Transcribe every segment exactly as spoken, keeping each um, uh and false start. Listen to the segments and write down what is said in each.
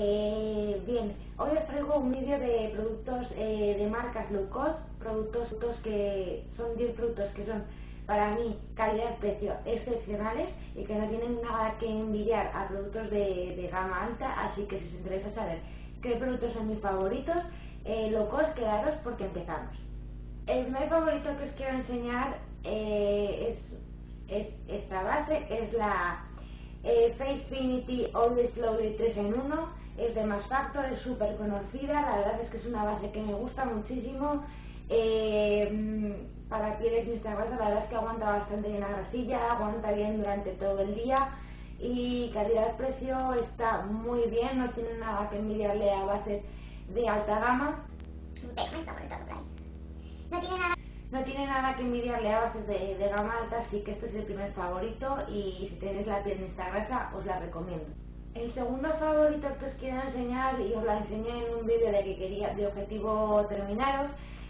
Eh, bien, hoy os traigo un vídeo de productos eh, de marcas low cost, productos, productos que son diez productos que son para mí calidad-precio excepcionales y que no tienen nada que envidiar a productos de, de gama alta, así que si os interesa saber qué productos son mis favoritos, eh, low cost, quedaros porque empezamos. El primer favorito que os quiero enseñar eh, es, es esta base, es la eh, Facefinity Always Slowly tres en uno, es de Mass Factor, es súper conocida, la verdad es que es una base que me gusta muchísimo. Eh, para pieles mixtas grasas, la verdad es que aguanta bastante bien la grasilla, aguanta bien durante todo el día y calidad-precio está muy bien, no tiene nada que envidiarle a bases de alta gama. No tiene nada, no tiene nada que envidiarle a bases de, de gama alta, así que este es el primer favorito y si tenéis la piel mixta grasa os la recomiendo. El segundo favorito que os quiero enseñar, y os la enseñé en un vídeo de que quería de objetivo terminaros,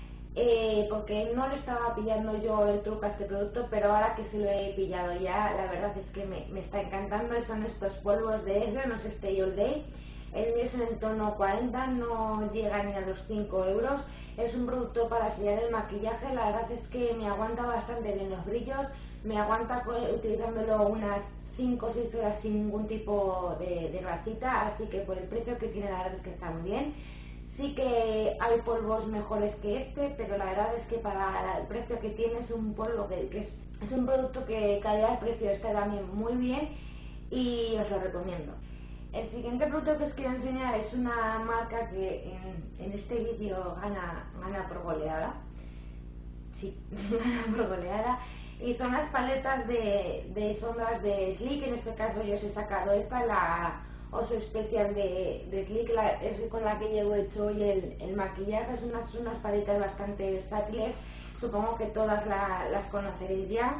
eh, porque no le estaba pillando yo el truco a este producto, pero ahora que se lo he pillado ya, la verdad es que me, me está encantando. Son estos polvos de Evian Stay All Day. El mío es en tono cuarenta, no llega ni a los cinco euros. Es un producto para sellar el maquillaje, la verdad es que me aguanta bastante bien los brillos, me aguanta utilizándolo unas cinco o seis horas sin ningún tipo de, de grasita, así que por el precio que tiene la verdad es que está muy bien. Sí que hay polvos mejores que este, pero la verdad es que para el precio que tiene es un polvo que, que es, es un producto que calidad-precio está también muy bien y os lo recomiendo. El siguiente producto que os quiero enseñar es una marca que en, en este vídeo gana, gana por goleada. Sí, gana por goleada. Y son las paletas de, de sombras de Sleek. En este caso yo os he sacado esta, la Oso Special de, de Sleek, la, es con la que llevo hecho hoy el, el maquillaje. Son unas, unas paletas bastante versátiles, supongo que todas la, las conoceréis ya.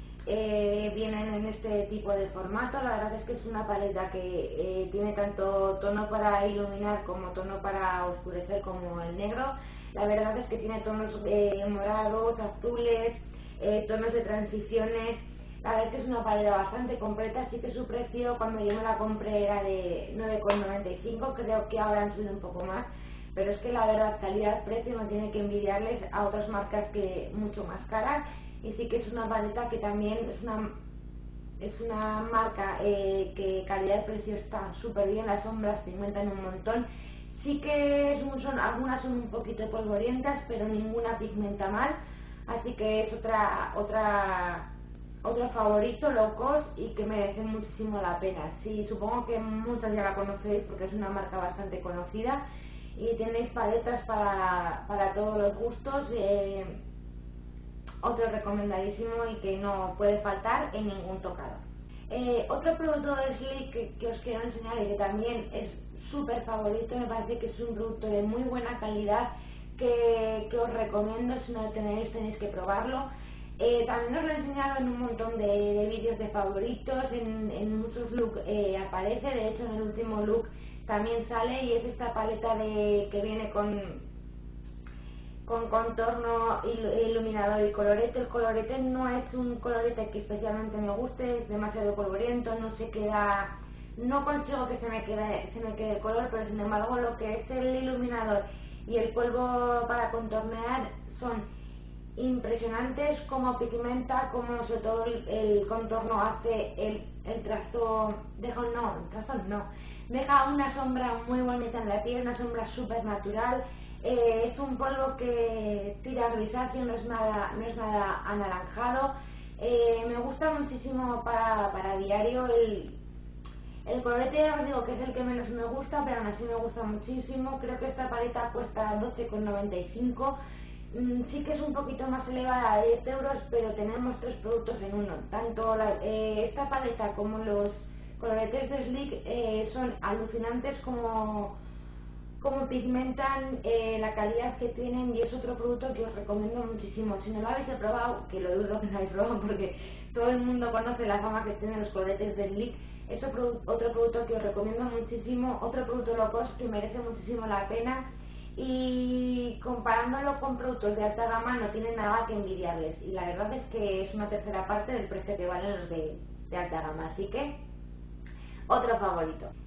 Eh, vienen en este tipo de formato, la verdad es que es una paleta que eh, tiene tanto tono para iluminar como tono para oscurecer como el negro. La verdad es que tiene tonos eh, morados, azules, eh, tonos de transiciones. La verdad es que es una paleta bastante completa, así que su precio cuando yo me la compré era de nueve con noventa y cinco, creo que ahora han subido un poco más, pero es que la verdad calidad-precio no tiene que envidiarles a otras marcas que mucho más caras. Y sí que es una paleta que también es una, es una marca eh, que calidad-precio está súper bien, las sombras pigmentan un montón. Sí que es un, son, algunas son un poquito polvorientas, pero ninguna pigmenta mal, así que es otra, otra, otro favorito low cost y que merece muchísimo la pena. Sí, supongo que muchos ya la conocéis porque es una marca bastante conocida y tenéis paletas para, para todos los gustos. Eh, Otro recomendadísimo y que no puede faltar en ningún tocador. Eh, otro producto de Sleek que, que os quiero enseñar y que también es súper favorito, me parece que es un producto de muy buena calidad que, que os recomiendo, si no lo tenéis tenéis que probarlo. Eh, también os lo he enseñado en un montón de, de vídeos de favoritos, en, en muchos looks eh, aparece, de hecho en el último look también sale y es esta paleta de, que viene con con contorno, iluminador y colorete. El colorete no es un colorete que especialmente me guste, es demasiado polvoriento, no se queda, no consigo que se me quede, se me quede el color, pero sin embargo lo que es el iluminador y el polvo para contornear son impresionantes, como pigmenta, como sobre todo el, el contorno hace el, el trazo, deja no, el trazo no, deja una sombra muy bonita en la piel, una sombra súper natural. Eh, es un polvo que tira grisáceo, no es nada, no es nada anaranjado. Eh, me gusta muchísimo para, para diario. El, el colorete ya os digo que es el que menos me gusta, pero aún así me gusta muchísimo. Creo que esta paleta cuesta doce con noventa y cinco. Mm, sí que es un poquito más elevada, de diez euros, pero tenemos tres productos en uno. Tanto la, eh, esta paleta como los coloretes de Sleek eh, son alucinantes como como pigmentan, eh, la calidad que tienen, y es otro producto que os recomiendo muchísimo. Si no lo habéis probado, que lo dudo que no habéis probado porque todo el mundo conoce la fama que tienen los coloretes de Sleek, es otro producto que os recomiendo muchísimo, otro producto low cost que merece muchísimo la pena y comparándolo con productos de alta gama no tiene nada que envidiarles y la verdad es que es una tercera parte del precio que valen los de, de alta gama, así que otro favorito.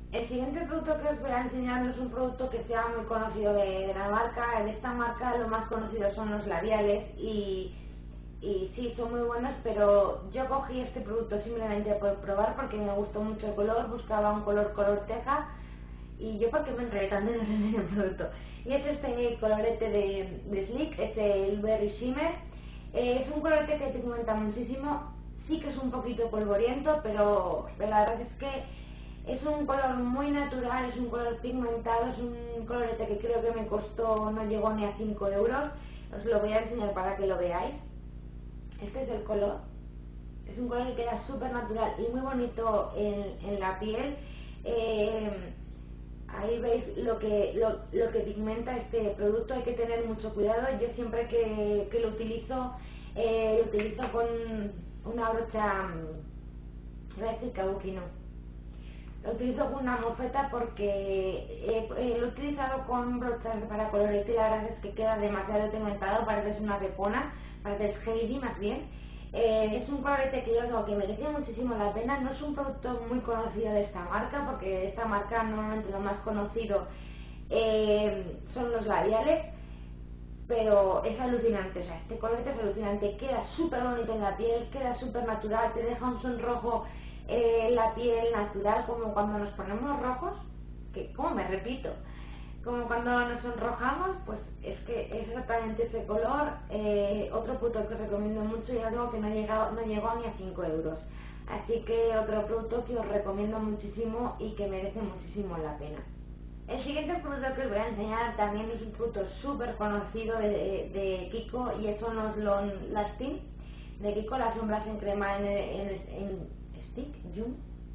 El siguiente producto que os voy a enseñar no es un producto que sea muy conocido de, de la marca. De esta marca lo más conocido son los labiales y, y sí, son muy buenos, pero yo cogí este producto simplemente por probar porque me gustó mucho el color, buscaba un color color teja y yo porque me enredé tanto en el producto. Y es este colorete de, de Sleek, es el Berry Shimmer. Eh, es un colorete que pigmenta muchísimo, sí que es un poquito polvoriento, pero, pero la verdad es que es un color muy natural, es un color pigmentado, es un colorete que creo que me costó, no llegó ni a cinco euros. Os lo voy a enseñar para que lo veáis. Este es el color. Es un color que queda súper natural y muy bonito en, en la piel. Eh, ahí veis lo que, lo, lo que pigmenta este producto, hay que tener mucho cuidado. Yo siempre que, que lo utilizo, eh, lo utilizo con una brocha, voy a decir kabuki, no. Lo utilizo con una mofeta porque eh, eh, lo he utilizado con brochas para colorete y la verdad es que queda demasiado pigmentado, parece una pepona, parece Heidi más bien. Eh, es un colorete que yo digo que merece muchísimo la pena. No es un producto muy conocido de esta marca, porque de esta marca normalmente lo más conocido eh, son los labiales, pero es alucinante. O sea, este colorete es alucinante, queda súper bonito en la piel, queda súper natural, te deja un sonrojo eh, la piel natural, como cuando nos ponemos rojos, que como me repito, como cuando nos sonrojamos, pues es que es exactamente ese color. Eh, otro producto que os recomiendo mucho, y algo que no, llegado, no llegó ni a cinco euros, así que otro producto que os recomiendo muchísimo y que merece muchísimo la pena. El siguiente producto que os voy a enseñar también es un producto súper conocido de, de, de Kiko, y son los Long Lasting de Kiko, las sombras en crema en, en, en Stick, June.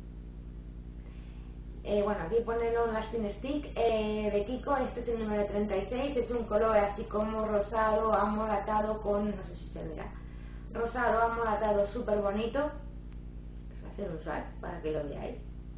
Eh, bueno, aquí pone Long Lasting Stick eh, de Kiko. Este es el número treinta y seis, es un color así como rosado, amoratado con, no sé si se verá, rosado, amoratado, súper bonito. Os voy a hacer un swatch para que lo veáis.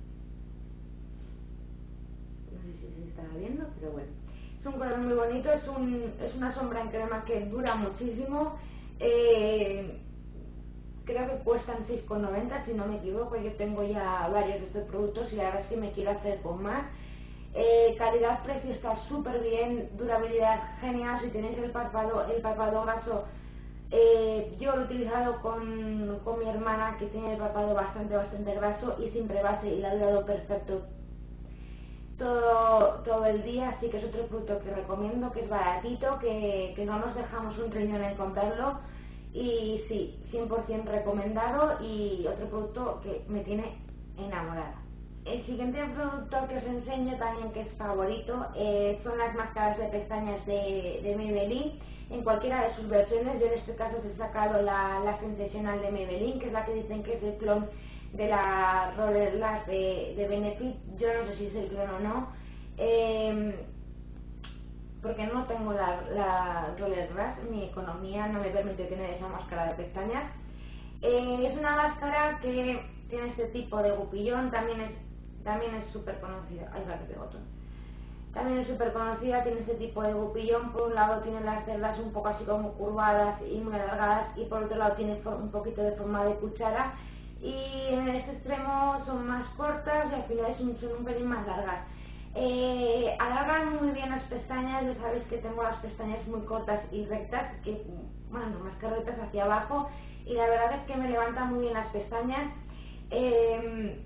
No sé si se está viendo, pero bueno. Es un color muy bonito, es, un, es una sombra en crema que dura muchísimo. Eh, creo que cuestan seis con noventa si no me equivoco. Yo tengo ya varios de estos productos y la verdad es que me quiero hacer con más. Eh, calidad-precio está súper bien, durabilidad genial. Si tenéis el párpado, el párpado graso, eh, yo lo he utilizado con, con mi hermana, que tiene el párpado bastante, bastante graso y sin prebase, y le ha durado perfecto todo, todo el día, así que es otro producto que recomiendo, que es baratito, que, que no nos dejamos un riñón en comprarlo, y sí, cien por cien recomendado, y otro producto que me tiene enamorada. El siguiente producto que os enseño también, que es favorito, eh, son las máscaras de pestañas de, de Maybelline, en cualquiera de sus versiones. Yo en este caso os he sacado la, la Sensational de Maybelline, que es la que dicen que es el clon de la Roller Lash de, de Benefit. Yo no sé si es el clon o no, eh, porque no tengo la, la Roller Lash, mi economía no me permite tener esa máscara de pestañas. Eh, es una máscara que tiene este tipo de gupillón, también es también es súper conocida. Ay, va, que pego todo. También es súper conocida, tiene este tipo de gupillón. Por un lado tiene las cerdas un poco así como curvadas y muy alargadas, y por otro lado tiene un poquito de forma de cuchara, y en este extremo son más cortas y al final son, son un pelín más largas. Eh, alargan muy bien las pestañas. Ya sabéis que tengo las pestañas muy cortas y rectas, que, bueno, más que rectas hacia abajo, y la verdad es que me levantan muy bien las pestañas. Eh,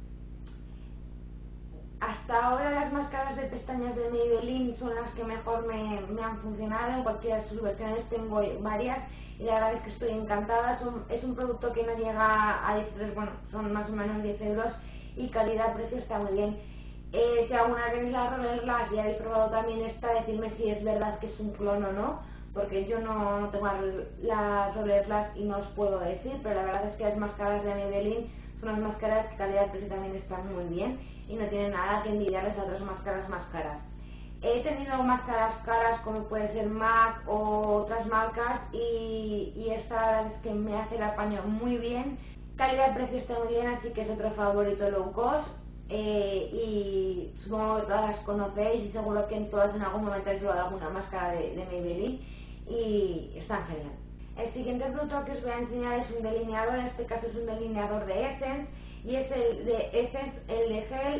Hasta ahora las máscaras de pestañas de Maybelline son las que mejor me, me han funcionado. En cualquiera de sus versiones tengo varias y la verdad es que estoy encantada. Es un, es un producto que no llega a diez euros, bueno, son más o menos diez euros, y calidad-precio está muy bien. Eh, si alguna tenéis la Roller Lash y habéis probado también esta, decidme si es verdad que es un clon o no, porque yo no tengo la Roller Lash y no os puedo decir, pero la verdad es que las máscaras de Maybelline son unas máscaras que calidad-precio también están muy bien y no tienen nada que envidiarles a otras máscaras más caras. He tenido máscaras caras como puede ser MAC o otras marcas, y, y esta la verdad es que me hace el apaño muy bien. Calidad-precio está muy bien, así que es otro favorito low cost. Eh, y supongo que todas las conocéis, y seguro que en todas en algún momento habéis probado alguna máscara de, de Maybelline y están genial. El siguiente producto que os voy a enseñar es un delineador. En este caso es un delineador de Essence, y es el de Essence, el de gel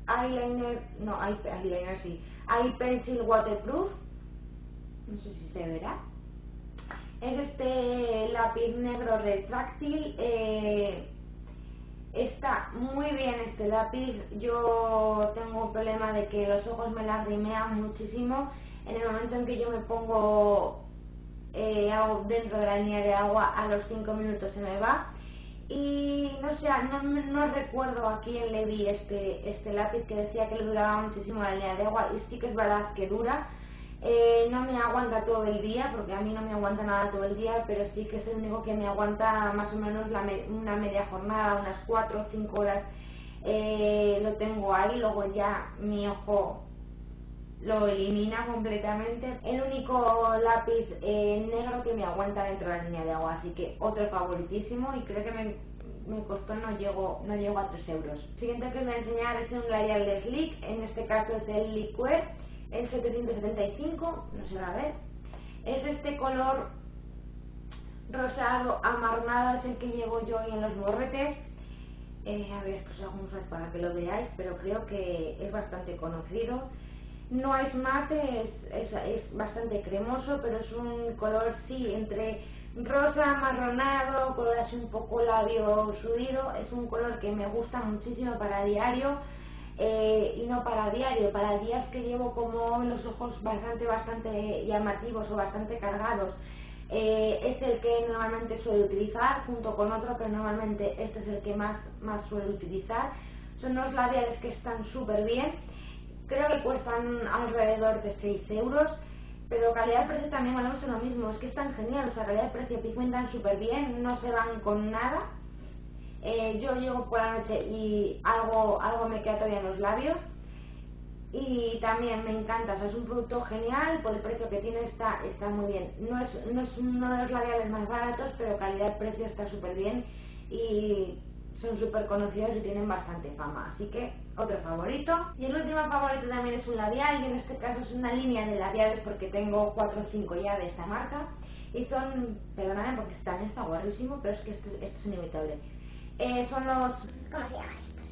eyeliner, no, eyeliner sí, eye pencil waterproof, no sé si se verá. Es este lápiz negro retráctil, eh, está muy bien este lápiz. Yo tengo un problema de que los ojos me lagrimean muchísimo. En el momento en que yo me pongo eh, algo dentro de la línea de agua, a los cinco minutos se me va. Y no sé, no, no recuerdo a quién le vi este, este lápiz que decía que le duraba muchísimo la línea de agua, y sí que es verdad que dura. Eh, no me aguanta todo el día, porque a mí no me aguanta nada todo el día, pero sí que es el único que me aguanta más o menos la me una media jornada, unas cuatro o cinco horas. Eh, lo tengo ahí, luego ya mi ojo lo elimina completamente. El único lápiz eh, negro que me aguanta dentro de la línea de agua, así que otro favoritísimo, y creo que me, me costó, no llego, no llego a tres euros. El siguiente que os voy a enseñar es un labial de Sleek, en este caso es el Liqueur, el setecientos setenta y cinco, no se va a ver. Es este color rosado amarnado, es el que llevo yo hoy en los morretes. Eh, a ver, pues hago un swatch para que lo veáis, pero creo que es bastante conocido. No es mate, es, es, es bastante cremoso, pero es un color, sí, entre rosa, amarronado, color así un poco labio subido. Es un color que me gusta muchísimo para diario. Eh, y no para diario, para días que llevo como los ojos bastante bastante llamativos o bastante cargados. Eh, es el que normalmente suelo utilizar, junto con otro, pero normalmente este es el que más, más suelo utilizar. Son unos labiales que están súper bien, creo que cuestan alrededor de seis euros, pero calidad-precio también hablamos en lo mismo, es que están genial, o sea, calidad-precio pigmentan súper bien, no se van con nada. Eh, yo llego por la noche y algo, algo me queda todavía en los labios, y también me encanta, o sea, es un producto genial, por el precio que tiene está, está muy bien. No es, no es uno de los labiales más baratos, pero calidad-precio está súper bien y son súper conocidos y tienen bastante fama, así que otro favorito. Y el último favorito también es un labial, y en este caso es una línea de labiales porque tengo cuatro o cinco ya de esta marca, y son, perdonadme porque están, está guarrísimo, pero es que esto, esto es inevitable. Eh, son los... ¿Cómo se llaman estos?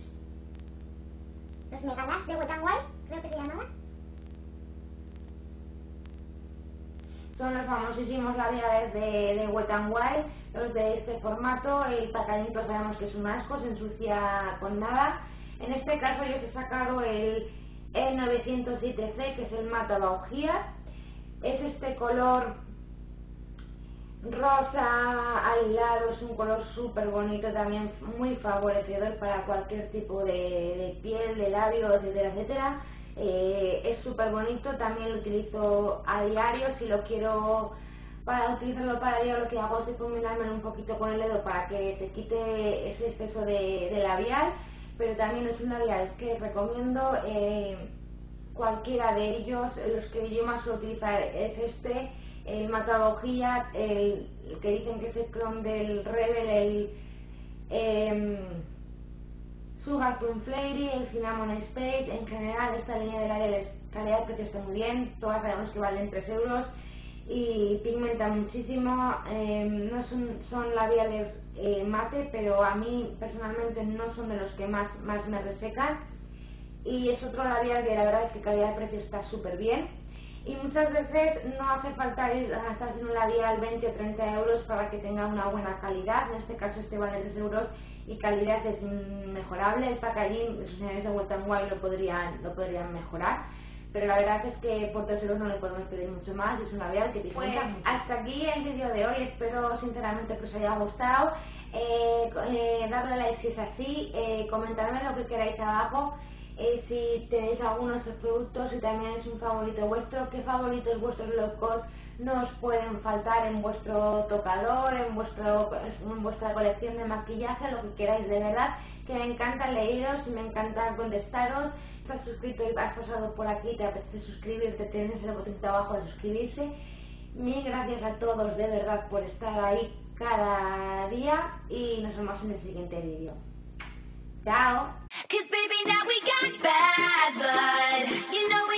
Los Megalas de Wet n Wild, creo que se llamaban. Son los famosísimos labiales de, de Wet n Wild, los de este formato. El packaging sabemos que es un asco, se ensucia con nada. En este caso yo os he sacado el E novecientos siete C, que es el Matte Bauhier. Es este color rosa al lado, es un color súper bonito, también muy favorecedor para cualquier tipo de, de piel, de labio, etcétera, etcétera. Eh, es súper bonito, también lo utilizo a diario. Si lo quiero, para utilizarlo para diario, lo que hago es difuminármelo un poquito con el dedo para que se quite ese exceso de, de labial, pero también es un labial que recomiendo. Eh, cualquiera de ellos, los que yo más suelo utilizar es este, el Matte Bauhier, el, el que dicen que es el clon del Rebel, el eh, Sugar Plum Flavory, el Cinnamon Space. En general esta línea de labiales calidad-precio está muy bien, todas sabemos que valen tres euros y pigmentan muchísimo. Eh, no son, son labiales eh, mate, pero a mí personalmente no son de los que más, más me resecan, y es otro labial que la verdad es que calidad-precio está súper bien. Y muchas veces no hace falta ir a gastarse en un labial veinte o treinta euros para que tenga una buena calidad. En este caso este vale tres euros y calidad es inmejorable. El packaging, los señores de Wet n Wild lo podrían, lo podrían mejorar, pero la verdad es que por tres euros no le podemos pedir mucho más, y es un labial que pigmenta mucho. Hasta aquí el vídeo de hoy, espero sinceramente que os haya gustado. Eh, eh, darle like si es así, eh, comentadme lo que queráis abajo. Eh, si tenéis algunos de estos productos, si también es un favorito vuestro, qué favoritos vuestros low cost no os pueden faltar en vuestro tocador, en, vuestro, en vuestra colección de maquillaje, lo que queráis, de verdad, que me encanta leeros y me encanta contestaros. Estás suscrito y has pasado por aquí, te apetece suscribirte, tienes el botoncito abajo de suscribirse. Mil gracias a todos de verdad por estar ahí cada día, y nos vemos en el siguiente vídeo. Chao. 'Cause baby, now we got bad blood, you know.